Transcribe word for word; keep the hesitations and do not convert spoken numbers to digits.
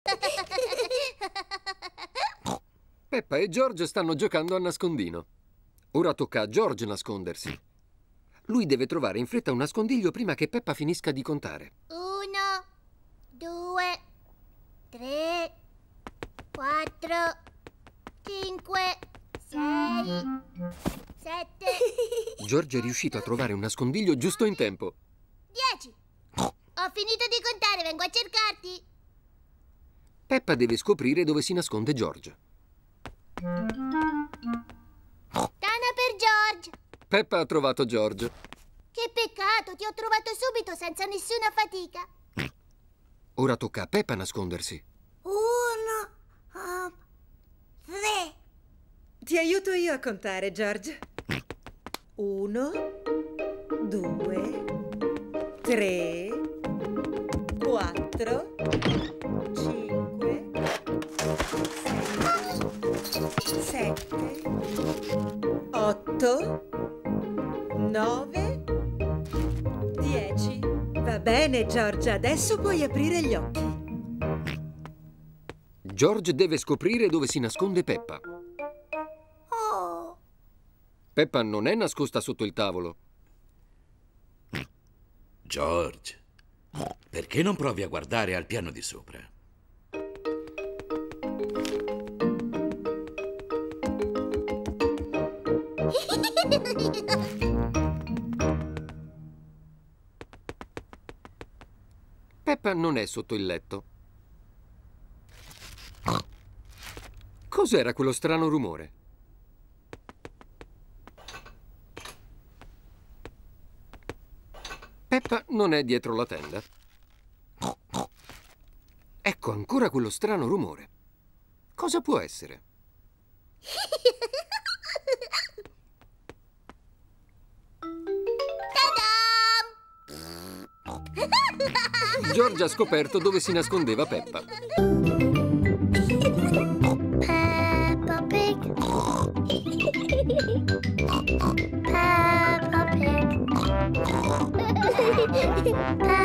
Peppa e George stanno giocando a nascondino. Ora tocca a George nascondersi. Lui deve trovare in fretta un nascondiglio prima che Peppa finisca di contare. Uno, due, tre, quattro, cinque, sei, sette. George è riuscito a trovare un nascondiglio giusto in tempo. Dieci. Ho finito di contare, vengo a cercarti. Peppa deve scoprire dove si nasconde George. Tana per George. Peppa ha trovato George. Che peccato, ti ho trovato subito senza nessuna fatica. Ora tocca a Peppa nascondersi. Uno, uh, tre. Ti aiuto io a contare, George. Uno, due, tre, quattro, cinque, sei, sette, otto, nove, dieci. Va bene, George, adesso puoi aprire gli occhi. George deve scoprire dove si nasconde Peppa. Oh. Peppa non è nascosta sotto il tavolo. George, perché non provi a guardare al piano di sopra? Peppa non è sotto il letto. Cos'era quello strano rumore? Peppa non è dietro la tenda. Ecco ancora quello strano rumore. Cosa può essere? George ha scoperto dove si nascondeva Peppa. Peppa Pig. Peppa Pig. Peppa